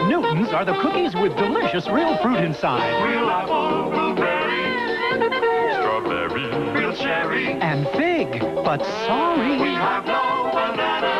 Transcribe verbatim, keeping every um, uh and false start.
Newtons are the cookies with delicious real fruit inside. Real apple, blueberry, strawberry, real cherry, And fig, but sorry. we have no banana.